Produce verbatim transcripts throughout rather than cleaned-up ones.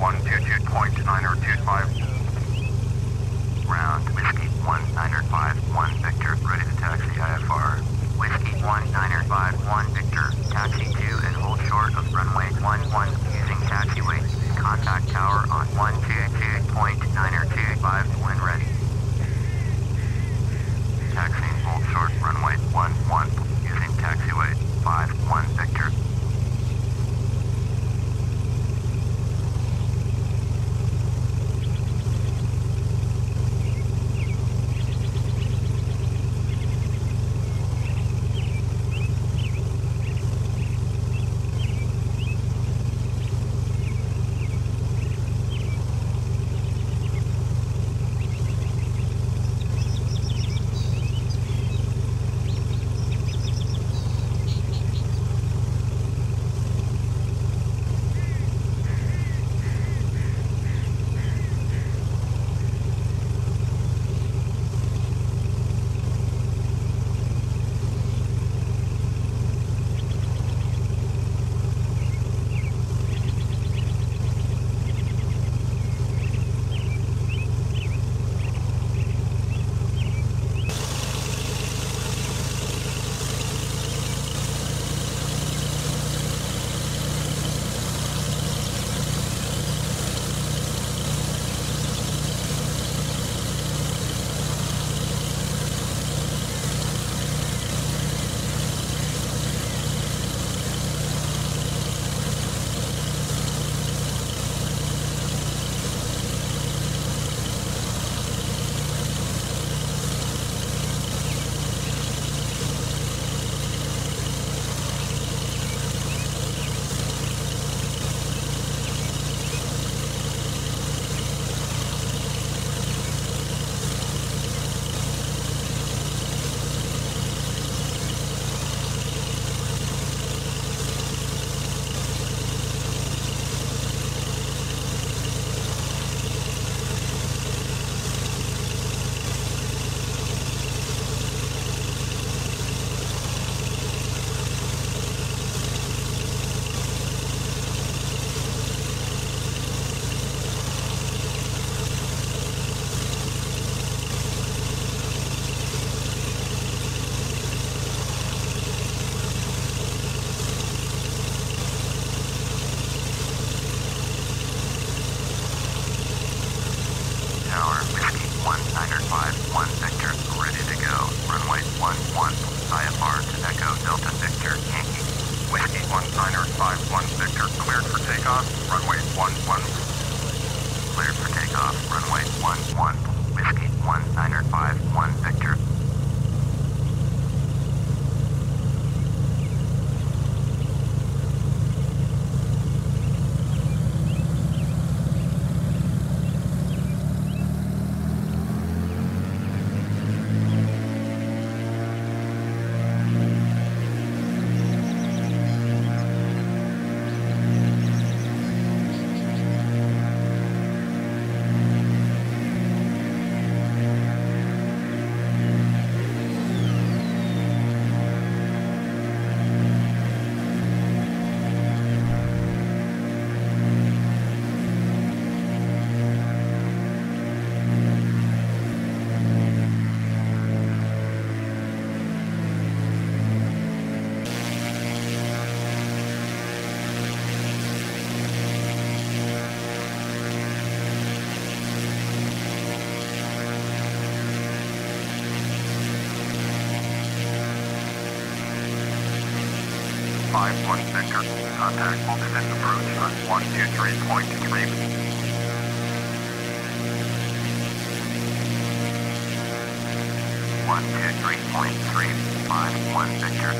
one two two point nine zero two five. Ground, Whiskey one nine five one Victor, ready to taxi I F R. Whiskey one nine five one Victor, taxi to and hold short of runway one one using taxiway. Contact tower on one two two point nine zero two five when ready. Taxiing hold short runway one one using taxiway five one Victor. five one Victor. Contact Fulton approach on one two three point three. one two three point three five one Victor.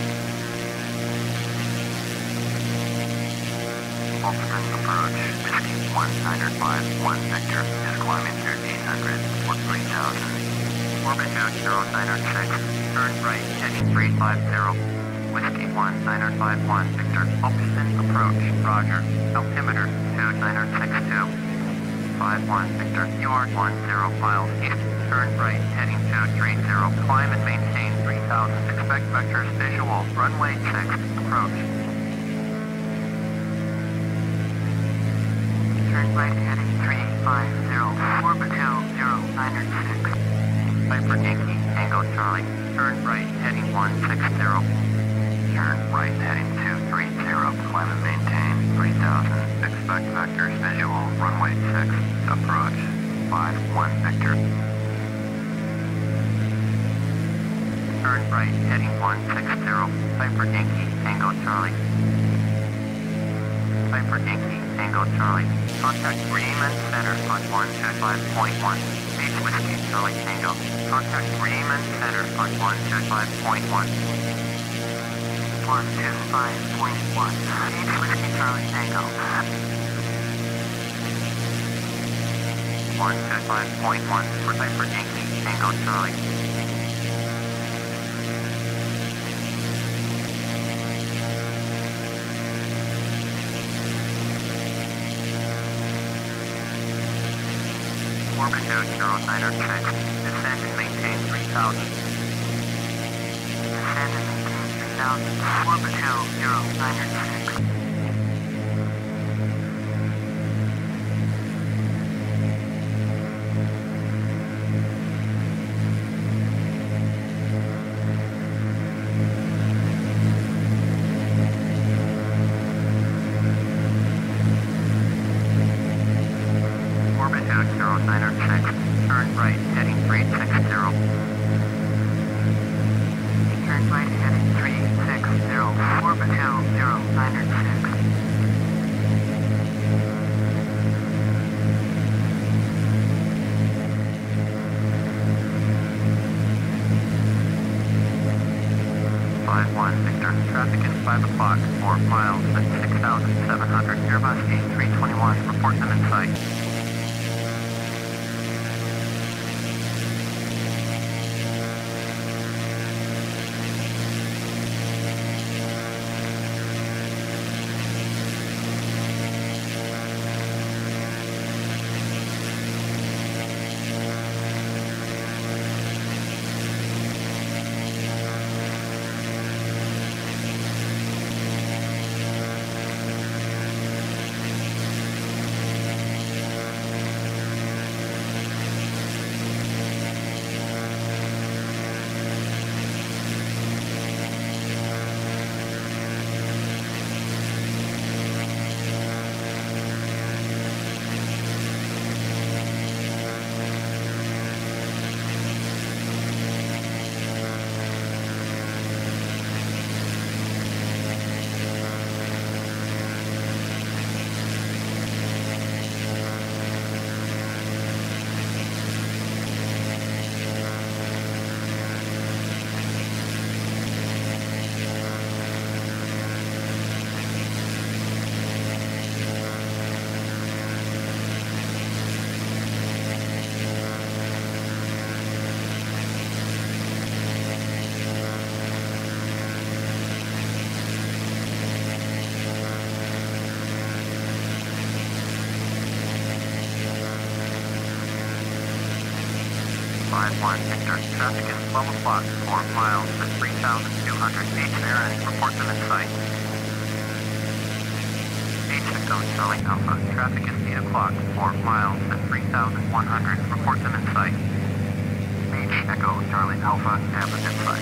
Fulton approach, Whiskey one nine five one Victor is climbing through eight hundred for three thousand. Orbit out zero nine six, turn right, heading three five zero. Whiskey one nine five one Victor, Fulton approach, roger, altimeter two nine six two. five one Victor, you are one zero miles east, turn right, heading two three zero, climb and maintain three thousand, expect vectors visual, runway six, approach. Turn right heading three five zero, orbit two zero nine six. Piper Yankee, Tango Charlie. Turn right heading one six zero. Turn right heading two three zero. Climb and maintain three thousand. Expect vectors visual. Runway six. Approach five one Victor. Turn right heading one six zero. Piper Yankee, Tango Charlie. Piper Yankee, Tango Charlie. Contact Bremen Center on one two five point one. H Whiskey Charlie Tango. Contact Bremen Center on one two five point one. one two five point one. H Whiskey Charlie Tango. one two five point one for Piper Yankee, Tango Charlie. Orbit two zero nine six. Descend and maintain three thousand. Descend and maintain three thousand. Orbit two zero nine six. Turn right heading three six zero. Turn right heading three six zero. Orbit two zero nine six. five one Victor. Traffic is five o'clock. four miles at six thousand seven hundred. Airbus A three twenty-one. Report them in sight. five one Victor. Traffic is twelve o'clock. four miles at three thousand two hundred. H Aaron. Report them in sight. H Echo Charlie Alpha. Traffic is eight o'clock. four miles at three thousand one hundred. Report them in sight. H Echo Charlie Alpha. Abbott in sight.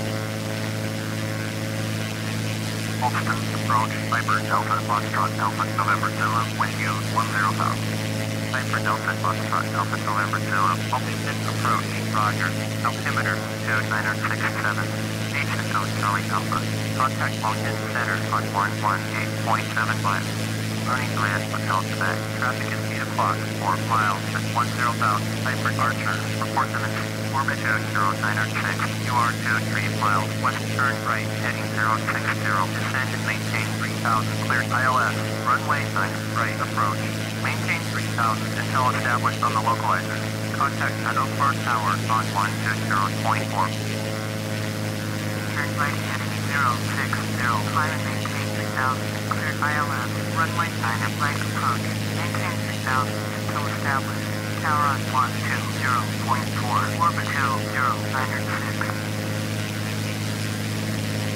Holston. Approach. Piper Delta Foxtrot Alpha November Zulu. Wind yield one zero thousand. Piper Delta Foxtrot Alpha November Zulu. Wilmington approach. Roger. Altimeter two nine six seven. H Echo Charlie Alpha. Contact Mountain Center on one one eight point seven five. Running Grant Hotel Quebec. Traffic is eight o'clock. four miles at one zero thousand. Piper Archer. Report them in orbit two zero nine six. U R two three miles west. Turn right heading zero six zero. Descend and maintain three thousand. Cleared I L S. Runway nine right approach. Maintain three thousand until established on the localizer. Contact Meadow Park Tower on one two zero point four. Turn right heading zero six zero. Climb and maintain three thousand. Cleared I L S. Runway nine at right approach. Maintain three thousand until established. Tower on one two zero point four. Orbit two zero nine six.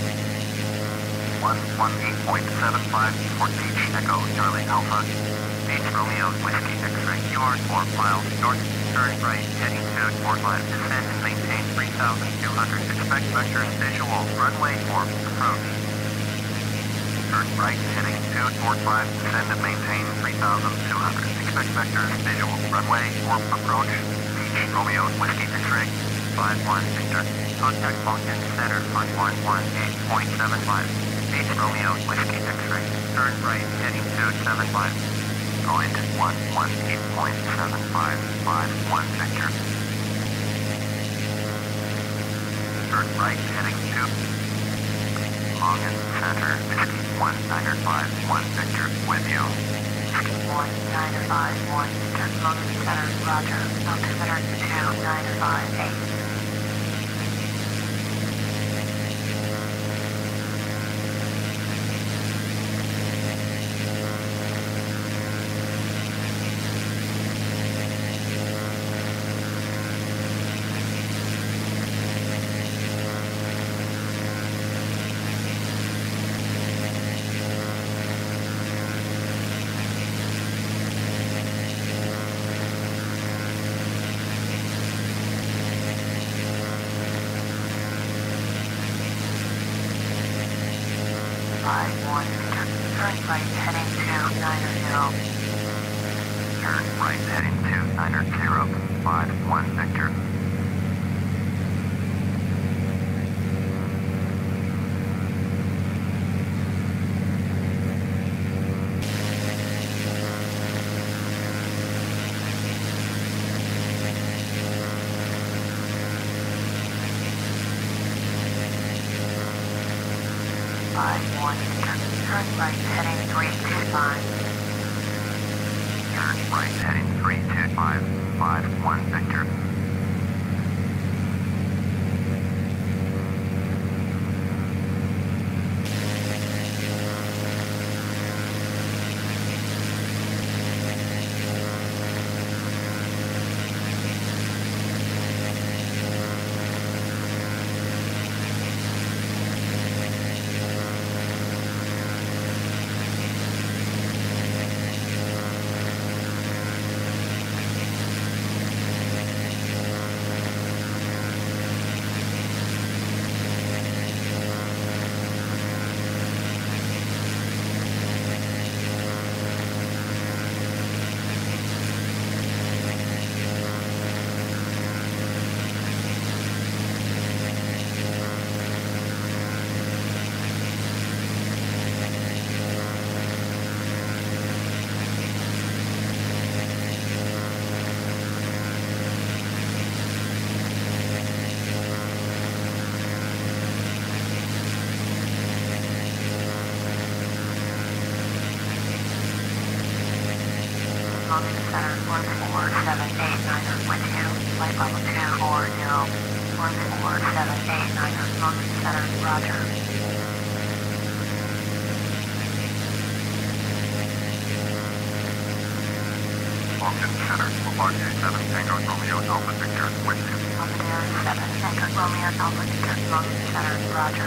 one one eight point seven five for H Echo Charlie Alpha. H Romeo Whiskey X-ray. You are four miles north. Turn right, heading two four five. Descend and maintain three thousand two hundred. Expect vectors visual. Runway four, approach. Turn right, heading two four five. Descend and maintain three thousand two hundred. Expect vectors visual. Runway four, approach. H Romeo Whiskey X-ray. five one Victor. Contact Moncton Center on one one eight point seven five. H Romeo Whiskey X-ray. Turn right, heading two seven five. Point one one eight point seven five five one Victor. Turn right, heading two. Moncton Center, Whiskey one nine five one Victor, with you. Whiskey one nine five one Victor, Moncton Center, Roger. Moncton Center two nine five eight. five one Victor. Turn right, heading two nine zero. Turn right, heading two nine zero. five one Victor. five one Victor. Turn right, heading three two five. Turn right, heading three two five. five one Victor. Moncton Center one four seven eight nine with you. Flight level two four zero. one four seven eight nine, Moncton Center, Roger. Moncton Center, Bombardier seven, Tango Romeo Alpha Victor, with you. Bombardier seven, Tango Romeo Alpha Victor, Moncton Center, Roger.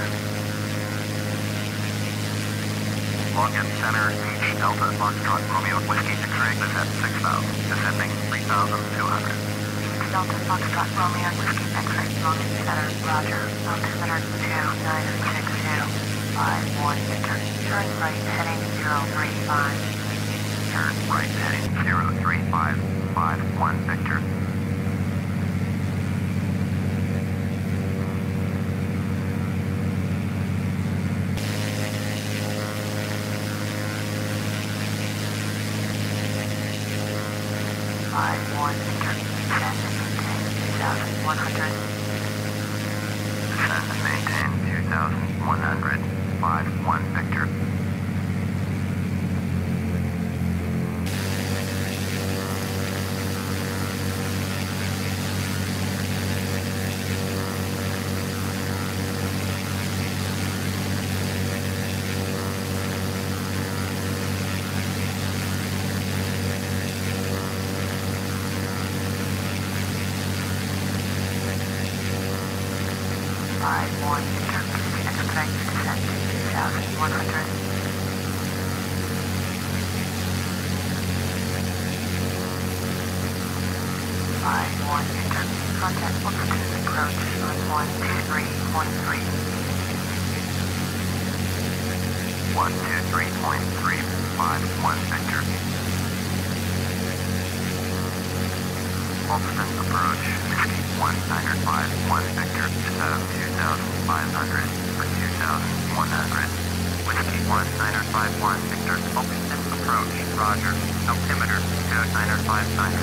Moncton Center, H Delta Foxtrot Romeo Whiskey X-ray is at six thousand, descending three thousand two hundred. H Delta Foxtrot Romeo Whiskey X-ray, Moncton Center, Roger. Moncton Center two nine six two five one Victor. Turn right heading zero three five. Turn right heading zero three five five one Victor. five one Victor. Descend and maintain two thousand one hundred. Descend and maintain two thousand one hundred. five one Victor. five one Victor. Expect descent two thousand one hundred. one Victor. Contact altitude approach on one two three point three. one two three point three five one Victor. Wolfson approach, Whiskey one nine five one Victor, is out of two thousand five hundred for two thousand one hundred. Whiskey one nine five one Victor, Wolfson approach, Roger, altimeter two nine five nine.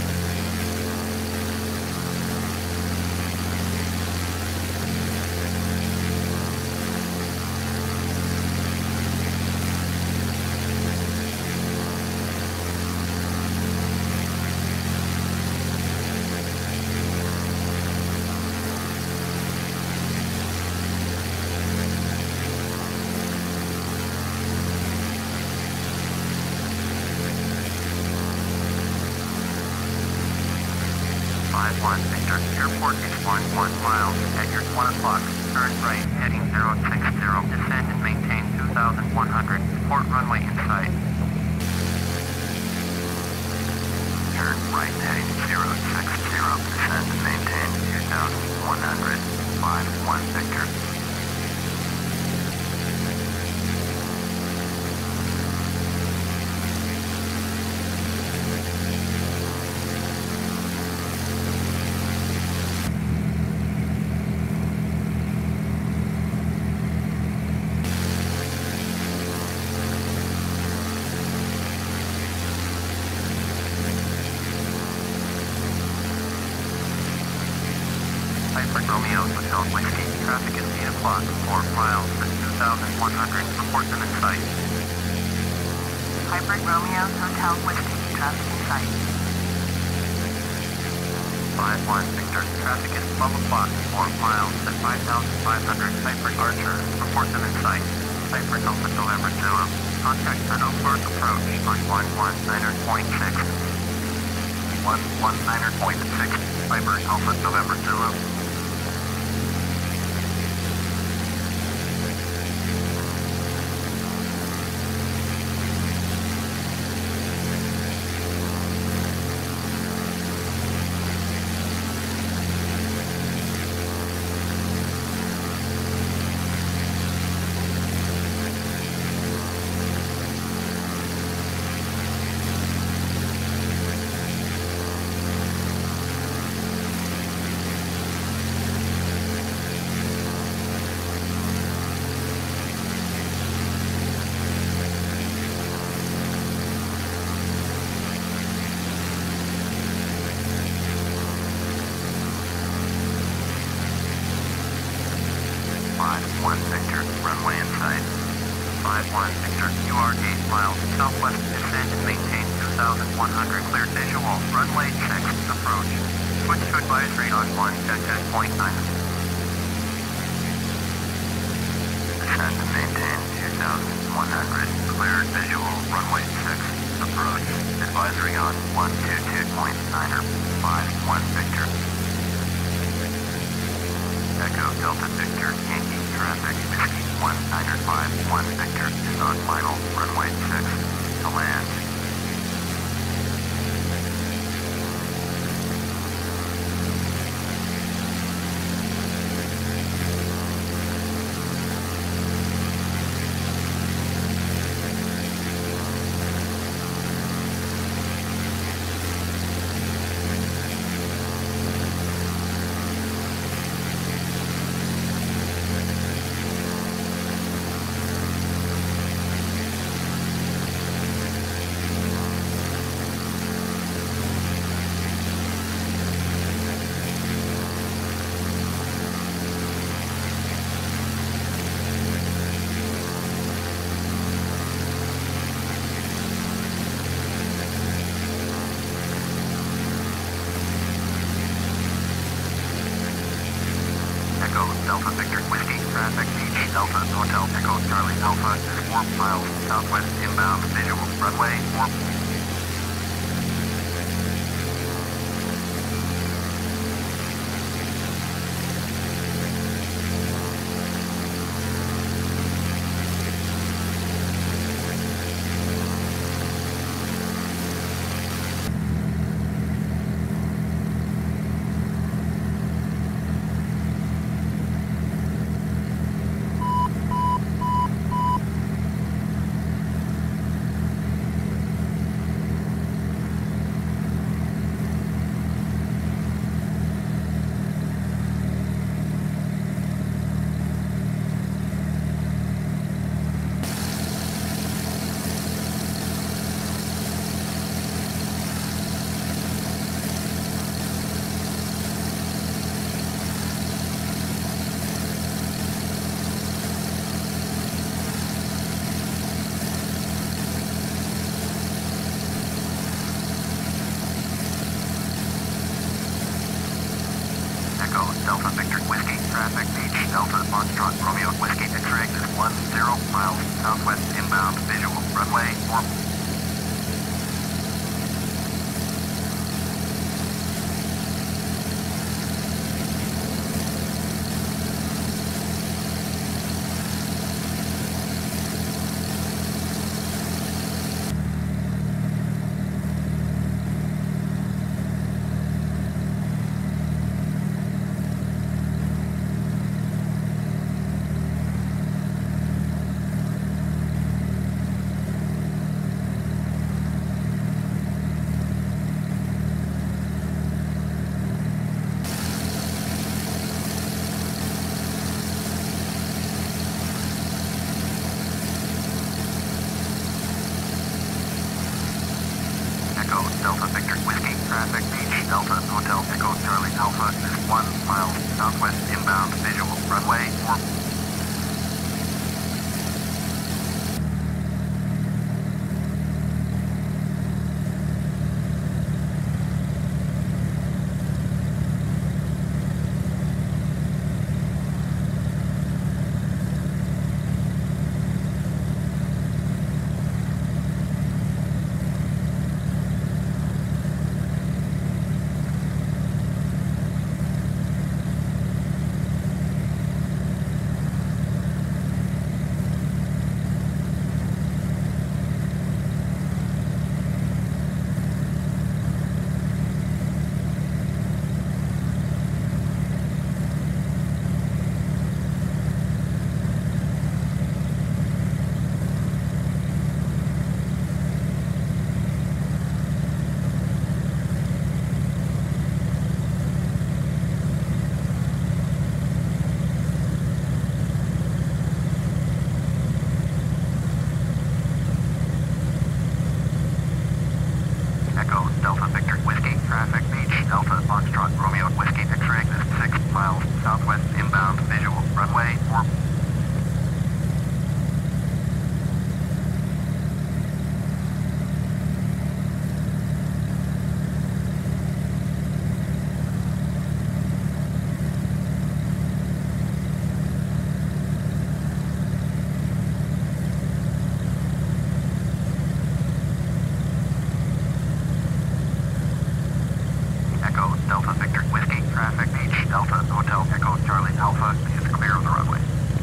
five one Victor, airport is one one miles at your one o'clock, turn right, heading zero six zero, descend and maintain two thousand one hundred, port runway in sight. Turn right, heading zero six zero, descend and maintain two thousand one hundred, five one Victor. Piper Romeo Hotel Whiskey, traffic is eight o'clock, four miles at two thousand one hundred, report them in sight. Piper Romeo Hotel Whiskey, traffic in sight. five one Victor, traffic is twelve o'clock, four miles at five thousand five hundred, Piper Archer, report them in sight. Piper Alpha November Zero, contact Turtle Park approach on one one nine point six. one one nine point six, Piper Alpha November Zero. five one Victor, runway in sight. five one Victor, you are eight miles southwest, descend and maintain two thousand one hundred, clear visual, runway six, approach. Switch to advisory on one ten point nine. Descend and maintain two thousand one hundred, cleared visual, runway six, approach. Advisory on one two two point nine, five one Victor. Echo Delta Victor, Yankee traffic, Whiskey one nine five one Victor is on final, runway six, to land. Delta Victor Whiskey, traffic H Delta Hotel Echo Charlie Alpha is four miles southwest inbound, visual, runway four. Delta Victor Whiskey, traffic beach, Delta Foxtrot Romeo Whiskey, X-ray is one zero miles southwest inbound, visual, runway four. Delta Victor Whiskey, traffic beach, Delta Hotel Echo Charlie Alpha is one mile southwest inbound, visual, runway four. Echo Delta Victor Whiskey, traffic beach, Delta Foxtrot Romeo Whiskey, X-ray is six miles southwest inbound, visual, runway four. Delta Victor Whiskey, traffic beach, Delta Hotel Echo Charlie Alpha is clear of the runway.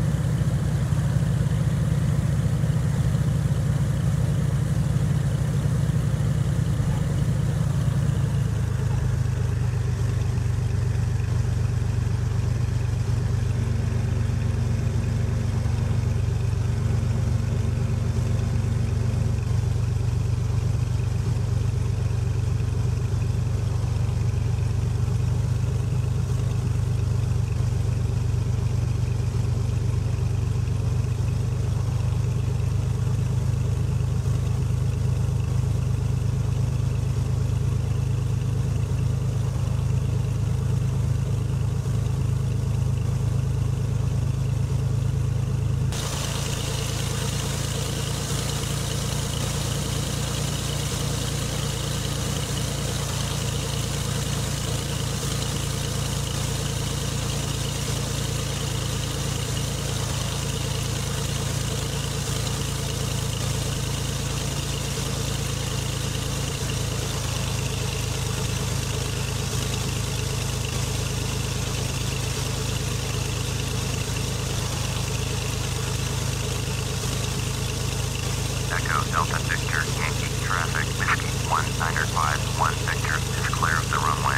Delta Victor Yankee, traffic Whiskey one nine five one Victor is clear of the runway.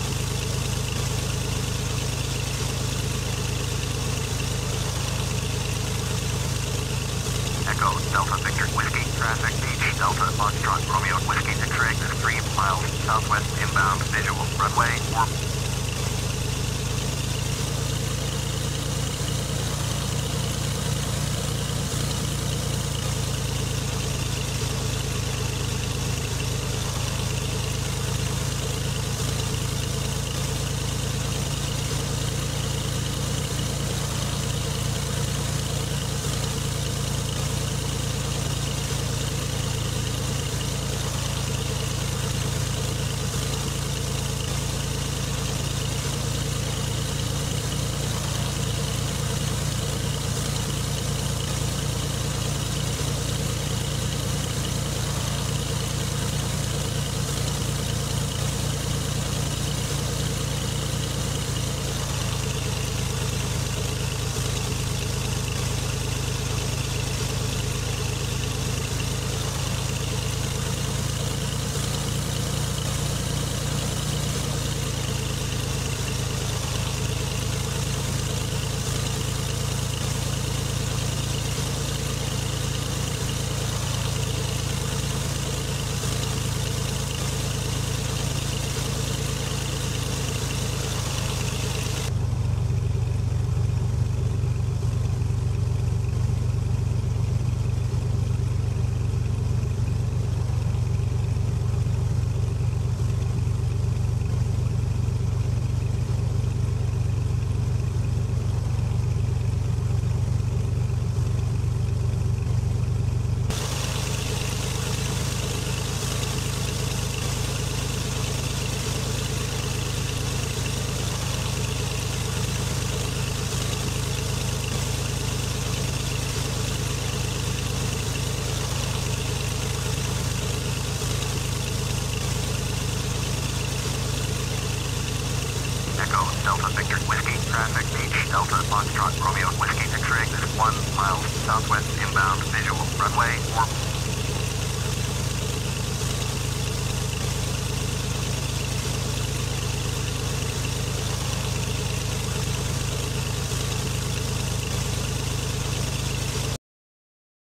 Echo Delta Victor Whiskey, traffic beach, Delta Foxtrot Romeo Whiskey, X-ray is three miles southwest inbound, visual, runway four. Delta Victor Whiskey, traffic H Delta Foxtrot Romeo Whiskey X-ray, one mile southwest inbound visual runway four